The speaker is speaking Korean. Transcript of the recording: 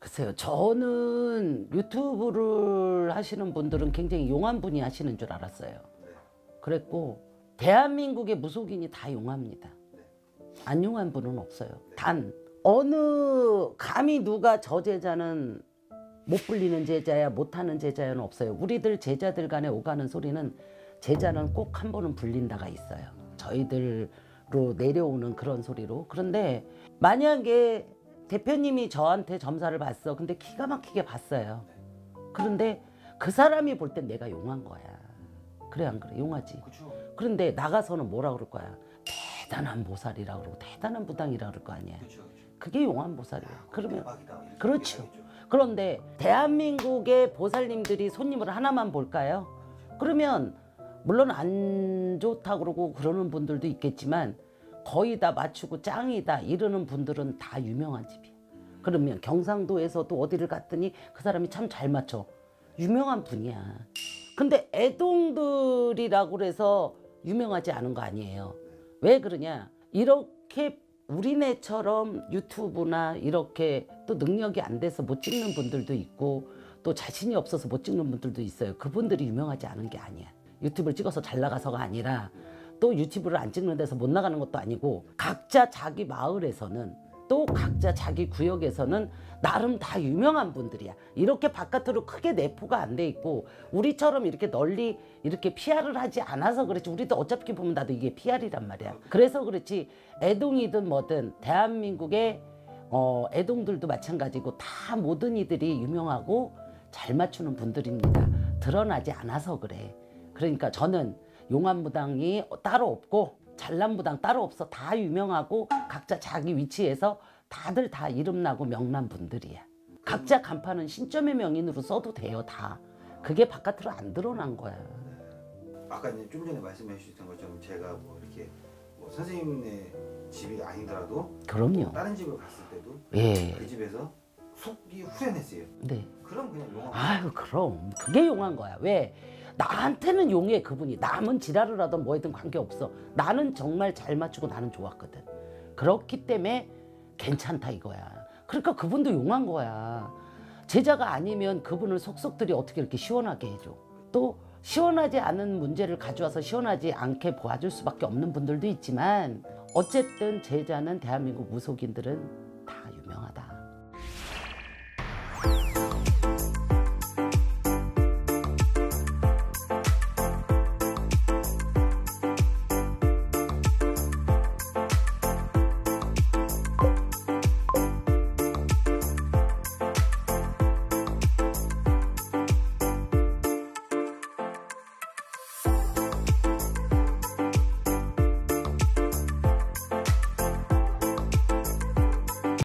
글쎄요, 저는 유튜브를 하시는 분들은 굉장히 용한 분이 하시는 줄 알았어요. 그랬고 대한민국의 무속인이 다 용합니다. 안 용한 분은 없어요. 단 어느 감히 누가 저 제자는 못 불리는 제자야 못하는 제자야는 없어요. 우리들 제자들 간에 오가는 소리는 제자는 꼭 한 번은 불린다가 있어요. 저희들로 내려오는 그런 소리로. 그런데 만약에 대표님이 저한테 점사를 봤어. 근데 기가 막히게 봤어요. 그런데 그 사람이 볼 땐 내가 용한 거야. 그래 안 그래? 용하지. 그쵸. 그런데 나가서는 뭐라 그럴 거야? 대단한 보살이라 그러고 대단한 부당이라 그럴 거 아니야. 그쵸. 그게 용한 보살이야. 그러면 대박이다, 이렇게 그렇죠. 얘기하겠죠. 그런데 대한민국의 보살님들이 손님을 하나만 볼까요? 그러면 물론 안 좋다 그러고 그러는 분들도 있겠지만 거의 다 맞추고 짱이다 이러는 분들은 다 유명한 집이에요. 그러면 경상도에서도 어디를 갔더니 그 사람이 참 잘 맞춰. 유명한 분이야. 근데 애동들이라고 그래서 유명하지 않은 거 아니에요. 왜 그러냐? 이렇게 우리네처럼 유튜브나 이렇게 또 능력이 안 돼서 못 찍는 분들도 있고 또 자신이 없어서 못 찍는 분들도 있어요. 그분들이 유명하지 않은 게 아니야. 유튜브를 찍어서 잘 나가서가 아니라 또 유튜브를 안 찍는 데서 못 나가는 것도 아니고 각자 자기 마을에서는 또 각자 자기 구역에서는 나름 다 유명한 분들이야. 이렇게 바깥으로 크게 내포가 안 돼 있고 우리처럼 이렇게 널리 이렇게 PR을 하지 않아서 그렇지. 우리도 어차피 보면 나도 이게 PR이란 말이야. 그래서 그렇지 애동이든 뭐든 대한민국의 애동들도 마찬가지고 다 모든 이들이 유명하고 잘 맞추는 분들입니다. 드러나지 않아서 그래. 그러니까 저는 용한무당이 따로 없고 잘난무당 따로 없어. 다 유명하고 각자 자기 위치에서 다들 다 이름나고 명난 분들이야. 각자 간판은 신점의 명인으로 써도 돼요. 다. 그게 바깥으로 안 드러난 거야. 아까 이제 좀 전에 말씀해 주셨던 것처럼 제가 뭐 이렇게 뭐 선생님네 집이 아니더라도 그럼요. 다른 집을 갔을 때도 예. 그 집에서 속이 후련했어요. 네. 그럼 그냥 용한. 아유 그럼 그게 용한 거야. 왜? 나한테는 용해 그분이. 남은 지랄을 하든 뭐든 관계없어. 나는 정말 잘 맞추고 나는 좋았거든. 그렇기 때문에 괜찮다 이거야. 그러니까 그분도 용한 거야. 제자가 아니면 그분을 속속들이 어떻게 이렇게 시원하게 해줘. 또 시원하지 않은 문제를 가져와서 시원하지 않게 보아줄 수밖에 없는 분들도 있지만 어쨌든 제자는 대한민국 무속인들은 다 유명하다.